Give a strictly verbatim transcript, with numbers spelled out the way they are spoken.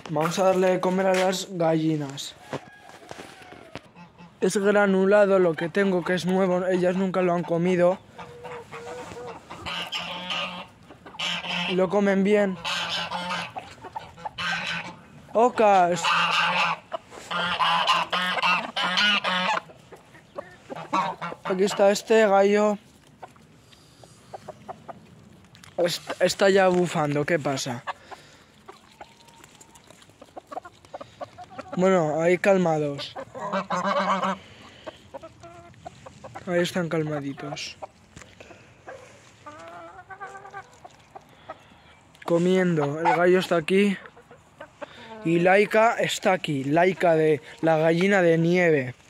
Vamos a darle de comer a las gallinas. Es granulado lo que tengo, que es nuevo, ellas nunca lo han comido. Y lo comen bien. ¡Ocas! Aquí está este gallo. Está ya bufando, ¿qué pasa? Bueno, ahí calmados. Ahí están calmaditos. Comiendo. El gallo está aquí. Y Laika está aquí. Laika de la gallina de nieve.